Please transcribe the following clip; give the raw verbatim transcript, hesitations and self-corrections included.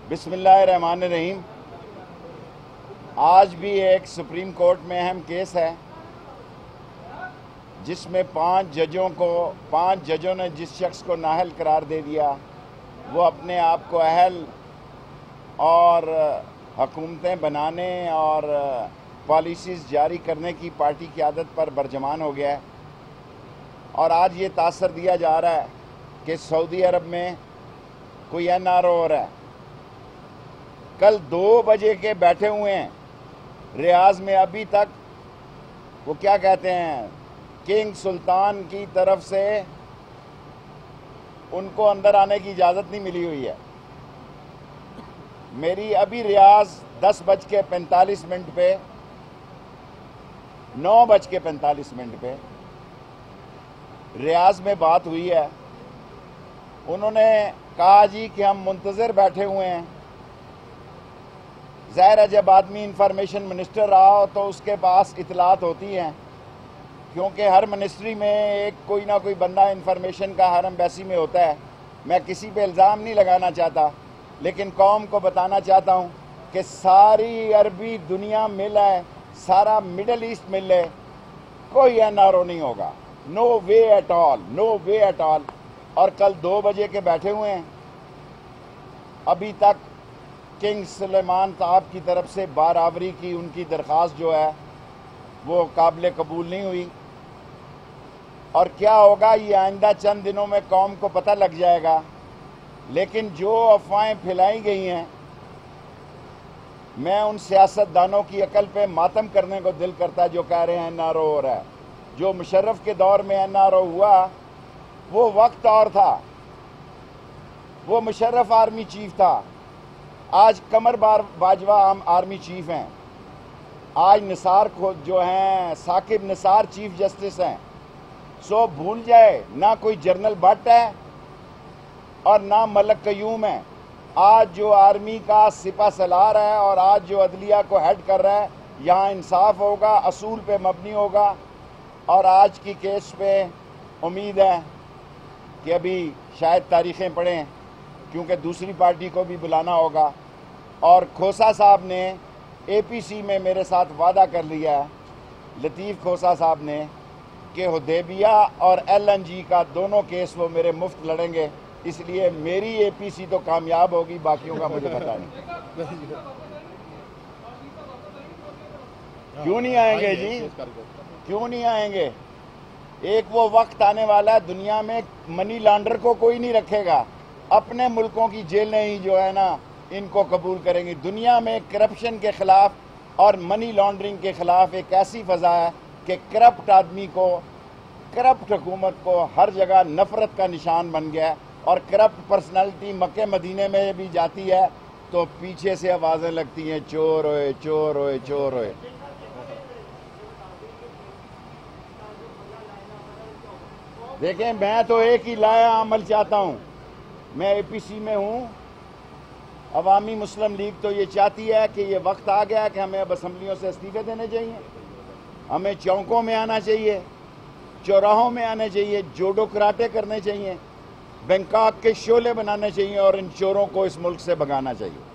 बिस्मिल्लाहिर्रहमानिर्रहीम। आज भी एक सुप्रीम कोर्ट में अहम केस है जिसमें पांच जजों को पांच जजों ने जिस शख्स को नाअहल करार दे दिया वो अपने आप को अहल और हुकूमतें बनाने और पॉलिसीज़ जारी करने की पार्टी की आदत पर बरजमान हो गया है। और आज ये तासर दिया जा रहा है कि सऊदी अरब में कोई एन आर ओ हो रहा है। कल दो बजे के बैठे हुए हैं रियाज में, अभी तक वो क्या कहते हैं किंग सुल्तान की तरफ से उनको अंदर आने की इजाज़त नहीं मिली हुई है। मेरी अभी रियाज दस बज के पैंतालीस मिनट पे नौ बज के पैंतालीस मिनट पे रियाज में बात हुई है। उन्होंने कहा जी कि हम मुंतज़िर बैठे हुए हैं। ज़ाहिर है जब आदमी इंफॉर्मेशन मिनिस्टर रहा हो तो उसके पास इतलात होती हैं, क्योंकि हर मिनिस्ट्री में एक कोई ना कोई बंदा इंफॉर्मेशन का हर एम्बेसी में होता है। मैं किसी पे इल्ज़ाम नहीं लगाना चाहता, लेकिन कौम को बताना चाहता हूँ कि सारी अरबी दुनिया मिल है, सारा मिडल ईस्ट मिल है, कोई एन आर ओ नहीं होगा। No way at all, no way at all. और कल दो बजे के बैठे हुए हैं, अभी तक किंग सुलेमान साहब की तरफ से बारावरी की उनकी दरख्वास्त जो है वो काबिल कबूल नहीं हुई। और क्या होगा ये आइंदा चंद दिनों में कौम को पता लग जाएगा। लेकिन जो अफवाहें फैलाई गई हैं, मैं उन सियासतदानों की अकल पे मातम करने को दिल करता है जो कह रहे हैं एन आर ओ हो रहा है। जो मुशर्रफ के दौर में एन आर ओ हुआ वो वक्त और था, वो मुशर्रफ आर्मी चीफ था। आज कमर बार बाजवा हम आर्मी चीफ हैं। आज निसार को जो हैं साकिब निसार चीफ जस्टिस हैं। सो भूल जाए, ना कोई जनरल भट्ट है और ना मलक कयूम है। आज जो आर्मी का सिपा सलार है और आज जो अदलिया को हेड कर रहा है, यहाँ इंसाफ होगा, असूल पे मबनी होगा। और आज की केस पे उम्मीद है कि अभी शायद तारीखें पढ़ें, क्योंकि दूसरी पार्टी को भी बुलाना होगा। और खोसा साहब ने ए पी सी में मेरे साथ वादा कर लिया है, लतीफ़ खोसा साहब ने, कि हुदैबिया और एल एन जी का दोनों केस वो मेरे मुफ्त लड़ेंगे। इसलिए मेरी ए पी सी तो कामयाब होगी, बाकियों का मुझे पता नहीं। क्यों नहीं आएंगे जी, क्यों नहीं आएंगे? एक वो वक्त आने वाला है दुनिया में मनी लॉन्डर को कोई नहीं रखेगा, अपने मुल्कों की जेलें ही जो है ना इनको कबूल करेंगी। दुनिया में करप्शन के ख़िलाफ़ और मनी लॉन्ड्रिंग के ख़िलाफ़ एक ऐसी फ़ज़ा है कि करप्ट आदमी को, करप्ट हुकूमत को हर जगह नफ़रत का निशान बन गया है। और करप्ट पर्सनालिटी मक्के मदीने में भी जाती है तो पीछे से आवाज़ें लगती हैं, चोर होए चोर होए चोर होए। देखें, मैं तो एक ही लाया अमल चाहता हूँ। मैं ए पी सी में हूँ। अवामी मुस्लिम लीग तो ये चाहती है कि ये वक्त आ गया कि हमें अब असम्बलियों से इस्तीफ़े देने चाहिए, हमें चौकों में आना चाहिए, चौराहों में आने चाहिए, जोडो कराटे करने चाहिए, बैंकॉक के शोले बनाने चाहिए और इन चोरों को इस मुल्क से भगाना चाहिए।